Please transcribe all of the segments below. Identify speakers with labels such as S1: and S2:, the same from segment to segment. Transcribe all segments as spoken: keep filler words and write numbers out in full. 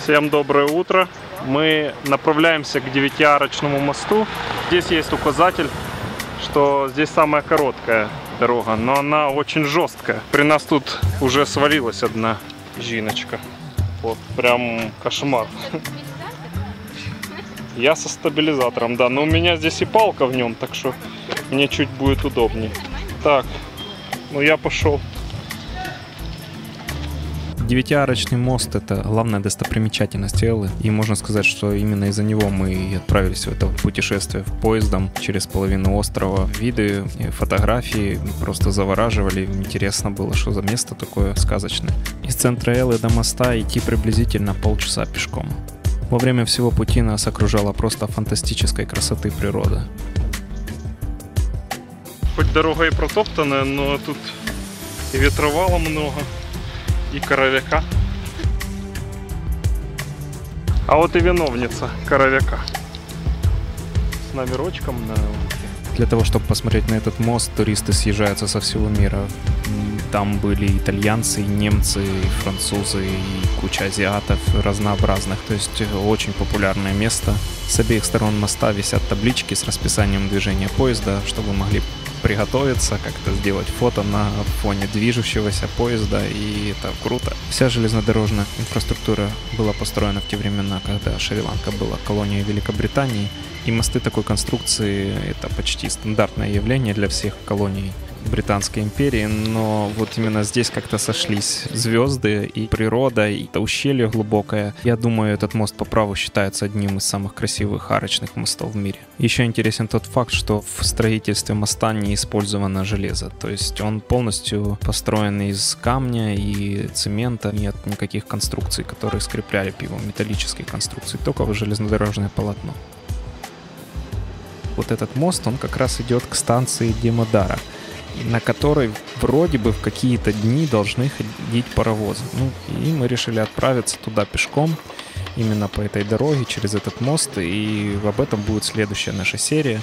S1: Всем доброе утро. Мы направляемся к девятиарочному мосту. Здесь есть указатель, что здесь самая короткая дорога, но она очень жесткая. При нас тут уже свалилась одна жиночка. Вот прям кошмар. Я со стабилизатором, да, но у меня здесь и палка в нем, так что мне чуть будет удобнее. Так, ну я пошел.
S2: Девятиарочный мост — это главная достопримечательность Эллы, и можно сказать, что именно из-за него мы и отправились в это путешествие поездом через половину острова. Виды, фотографии просто завораживали, интересно было, что за место такое сказочное. Из центра Эллы до моста идти приблизительно полчаса пешком. Во время всего пути нас окружала просто фантастической красоты природа.
S1: Хоть дорога и протоптанная, но тут и ветровала много, и коровяка. А вот и виновница коровяка. С номерочком на руке.
S2: Для того, чтобы посмотреть на этот мост, туристы съезжаются со всего мира. Там были итальянцы, и немцы, и французы, и куча азиатов разнообразных. То есть очень популярное место. С обеих сторон моста висят таблички с расписанием движения поезда, чтобы вы могли приготовиться, как-то сделать фото на фоне движущегося поезда, и это круто. Вся железнодорожная инфраструктура была построена в те времена, когда Шри-Ланка была колонией Великобритании, и мосты такой конструкции — это почти стандартное явление для всех колоний Британской империи, но вот именно здесь как-то сошлись звезды и природа, и это ущелье глубокое. Я думаю, этот мост по праву считается одним из самых красивых арочных мостов в мире. Еще интересен тот факт, что в строительстве моста не использовано железо, то есть он полностью построен из камня и цемента, нет никаких конструкций, которые скрепляли бы его, металлических конструкций, только железнодорожное полотно. Вот этот мост, он как раз идет к станции Демодара, на которой вроде бы в какие-то дни должны ходить паровозы. Ну, и мы решили отправиться туда пешком, именно по этой дороге, через этот мост, и об этом будет следующая наша серия.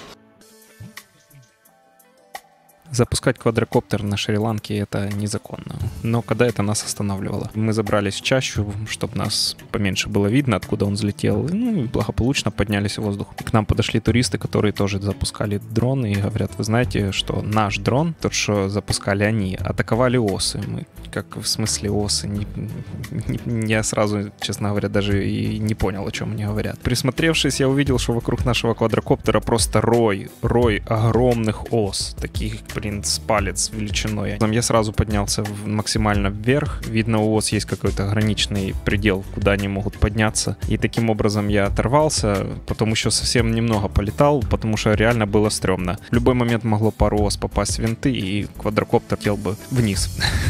S2: Запускать квадрокоптер на Шри-Ланке — это незаконно. Но когда это нас останавливало? Мы забрались в чащу, чтобы нас поменьше было видно, откуда он взлетел. Ну, и благополучно поднялись в воздух. К нам подошли туристы, которые тоже запускали дроны, и говорят: вы знаете, что наш дрон, тот, что запускали они, атаковали осы. Мы, как в смысле осы? Не, не, я сразу, честно говоря, даже и не понял, о чем они говорят. Присмотревшись, я увидел, что вокруг нашего квадрокоптера просто рой, рой огромных ос, таких, блин, с палец величиной. Я сразу поднялся максимально вверх. Видно, у ос есть какой-то граничный предел, куда они могут подняться. И таким образом я оторвался, потом еще совсем немного полетал, потому что реально было стрёмно. В любой момент могло пару ос попасть в винты, и квадрокоптер летел бы вниз.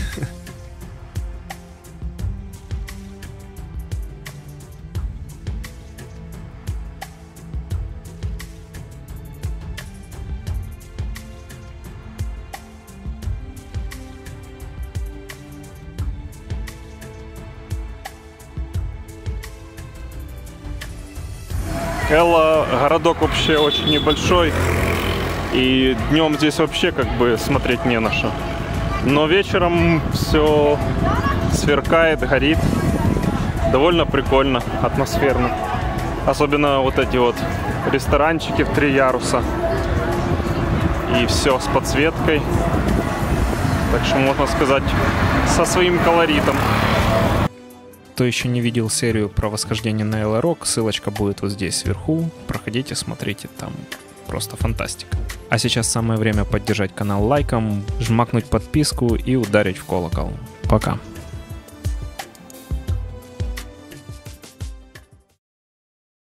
S1: Элла городок вообще очень небольшой, и днем здесь вообще как бы смотреть не на что. Но вечером все сверкает, горит. Довольно прикольно, атмосферно. Особенно вот эти вот ресторанчики в три яруса. И все с подсветкой. Так что, можно сказать, со своим колоритом.
S2: Кто еще не видел серию про восхождение на Элла Рок, ссылочка будет вот здесь вверху. Проходите, смотрите, там просто фантастика. А сейчас самое время поддержать канал лайком, жмакнуть подписку и ударить в колокол. Пока.